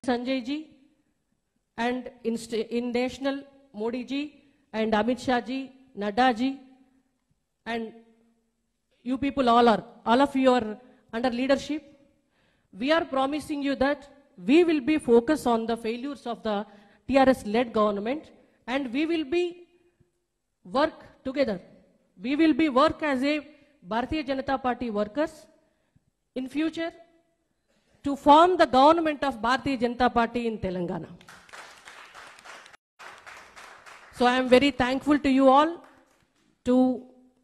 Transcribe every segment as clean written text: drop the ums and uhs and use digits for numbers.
Sanjay ji, and in national Modi ji and Amit Shah ji, Nadda ji, and you people all of you are under leadership. We are promising you that we will be focused on the failures of the TRS-led government, and we will be work together. We will be work as a Bharatiya Janata Party workers in future to form the government of Bharatiya Janata Party in Telangana. So I am very thankful to you all to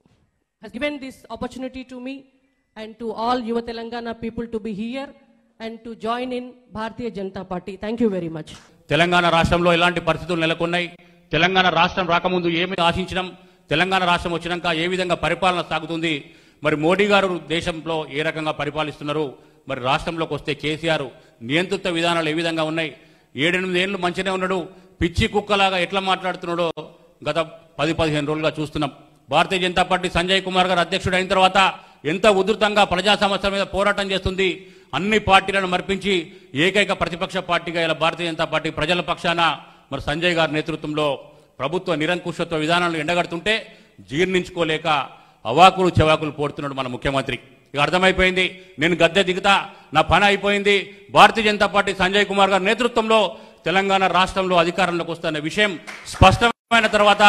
has given this opportunity to me and to all Yuva Telangana people to be here and to join in Bharatiya Janata Party. Thank you very much. Telangana రాష్ట్రంలో ఎలాంటి పరిస్థితులు నెలకొన్నాయి, తెలంగాణ రాష్ట్రం రాకముందు ఏమి ఆశించడం, తెలంగాణ రాష్ట్రం వచ్చినాక ఏ విధంగా పరిపాలన సాగుతుంది, మరి మోడీ గారు దేశంలో ఏ రకంగా పరిపాలిస్తున్నారు, మరి రాష్ట్రంలోకి వస్తే కేసీఆర్ నియంత్రిత విధానాలు ఏ విధంగా ఉన్నాయి, 7-8 ఏళ్ళు మంచినే ఉన్నాడు, పిచ్చి కుక్కలాగా ఎట్లా మాట్లాడుతున్నాడో గత 10-15 రోజులుగా చూస్తున్నాం. భారతీయ జనతా పార్టీ సంజయ్ కుమార్ గారు అధ్యక్షుడు అయిన తర్వాత ఎంత ఉధృతంగా ప్రజా సమస్యల మీద పోరాటం చేస్తుంది, అన్ని పార్టీలను మర్పించి ఏకైక ప్రతిపక్ష పార్టీగా ఇలా భారతీయ జనతా పార్టీ ప్రజల పక్షాన మరి సంజయ్ గారి నేతృత్వంలో ప్రభుత్వ నిరంకుశత్వ విధానాలను ఎండగడుతుంటే జీర్ణించుకోలేక అవాకులు చెవాకులు పోడుతున్నాడు మన ముఖ్యమంత్రి. ఇక అర్థమైపోయింది, నేను గద్దె దిగుతా, నా పని అయిపోయింది, భారతీయ జనతా పార్టీ సంజయ్ కుమార్ గారి నేతృత్వంలో తెలంగాణ రాష్ట్రంలో అధికారంలోకి వస్తున్న విషయం స్పష్టమైన తర్వాత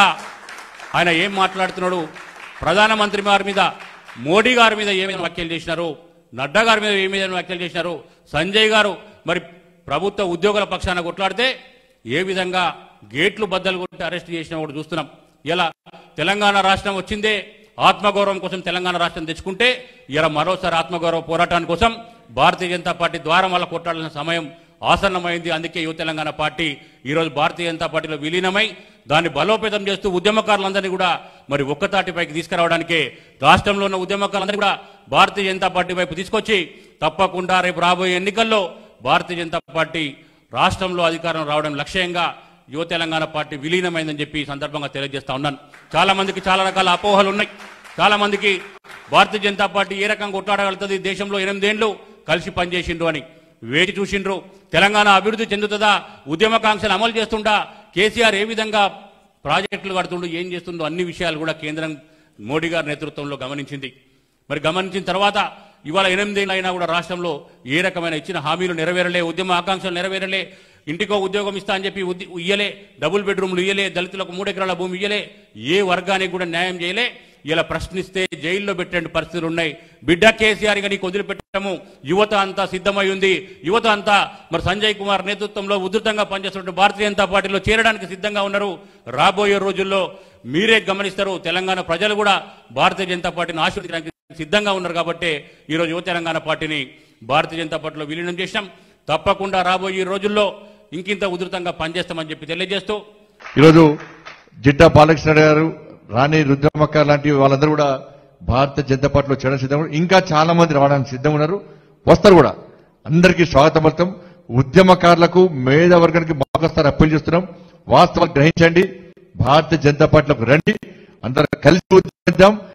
ఆయన ఏం మాట్లాడుతున్నాడు, ప్రధానమంత్రి గారి మీద, మోడీ గారి మీద ఏమైనా వ్యాఖ్యలు చేసినారు, నడ్డా గారి మీద ఏమైనా వ్యాఖ్యలు చేసినారు, సంజయ్ గారు మరి ప్రభుత్వ ఉద్యోగుల పక్షాన కొట్లాడితే ఏ విధంగా గేట్లు బద్దలు కొట్టి అరెస్ట్ చేసినా కూడా చూస్తున్నాం. ఇలా తెలంగాణ రాష్ట్రం వచ్చిందే ఆత్మగౌరవం కోసం తెలంగాణ రాష్ట్రం తెచ్చుకుంటే ఇలా మరోసారి ఆత్మగౌరవ పోరాటాని కోసం భారతీయ జనతా పార్టీ ద్వారా మళ్ళీ కొట్టాల్సిన సమయం ఆసన్నమైంది. అందుకే యువ తెలంగాణ పార్టీ ఈరోజు భారతీయ జనతా పార్టీలో విలీనమై దాన్ని బలోపేతం చేస్తూ ఉద్యమకారులందరినీ కూడా మరి ఒక్కతాటిపైకి తీసుకురావడానికే రాష్ట్రంలో ఉన్న ఉద్యమకారులందరినీ కూడా భారతీయ జనతా పార్టీ వైపు తీసుకొచ్చి తప్పకుండా రేపు రాబోయే ఎన్నికల్లో భారతీయ జనతా పార్టీ రాష్ట్రంలో అధికారం రావడం లక్ష్యంగా యువ తెలంగాణ పార్టీ విలీనమైందని చెప్పి ఈ సందర్భంగా తెలియజేస్తా ఉన్నాను. చాలా మందికి చాలా రకాల అపోహలు ఉన్నాయి. చాలా మందికి భారతీయ జనతా పార్టీ ఏ రకంగా కొట్లాడగలుగుతుంది, దేశంలో 8 ఏళ్లు కలిసి పనిచేసిండ్రు అని వేచి చూసిండ్రు. తెలంగాణ అభివృద్ధి చెందుతుందా, ఉద్యమకాంక్షలు అమలు చేస్తుండా, కేసీఆర్ ఏ విధంగా ప్రాజెక్టులు కడుతుండో, ఏం చేస్తుండో అన్ని విషయాలు కూడా కేంద్రం మోడీ గారి నేతృత్వంలో గమనించింది. మరి గమనించిన తర్వాత ఇవాళ 8 ఏళ్ళు అయినా కూడా రాష్ట్రంలో ఏ రకమైన ఇచ్చిన హామీలు నెరవేరలే, ఉద్యమ ఆకాంక్షలు నెరవేరలే, ఇంటికో ఉద్యోగం ఇస్తా అని చెప్పి ఇయ్యలే, డబుల్ బెడ్రూమ్లు ఇయ్యలే, దళితులకు 3 ఎకరాల భూమి ఇయ్యలే, ఏ వర్గానికి కూడా న్యాయం చేయలే. ఇలా ప్రశ్నిస్తే జైల్లో పెట్టే పరిస్థితులు ఉన్నాయి. బిడ్డ కేసీఆర్ గా నీకు వదిలిపెట్టము, యువత అంతా సిద్ధమై ఉంది, యువత అంతా మరి సంజయ్ కుమార్ నేతృత్వంలో ఉధృతంగా పనిచేస్తున్న భారతీయ జనతా పార్టీలో చేరడానికి సిద్ధంగా ఉన్నారు. రాబోయే రోజుల్లో మీరే గమనిస్తారు, తెలంగాణ ప్రజలు కూడా భారతీయ జనతా పార్టీని ఆశీర్వదించడానికి సిద్ధంగా ఉన్నారు. కాబట్టి ఈరోజు యువ తెలంగాణ పార్టీని భారతీయ జనతా పార్టీలో విలీనం చేశాం. తప్పకుండా రాబోయే రోజుల్లో ఇంకింత ఉధృతంగా పనిచేస్తామని చెప్పి తెలియజేస్తూ ఈరోజు జిట్టా బాలకృష్ణ గారు, రాణి రుద్రమక్క లాంటి వాళ్ళందరూ కూడా భారతీయ జనతా పార్టీలో చేరడం సిద్ధం, ఇంకా చాలా మంది రావడానికి సిద్ధం ఉన్నారు, వస్తారు కూడా. అందరికీ స్వాగతం పలుకుతాం. ఉద్యమకారులకు, మేధావర్గానికి మరొకసారి అప్పీల్ చేస్తున్నాం, వాస్తవాలు గ్రహించండి, భారతీయ జనతా పార్టీలోకి రండి, అందరూ కలిసి ఉద్యమిద్దాం.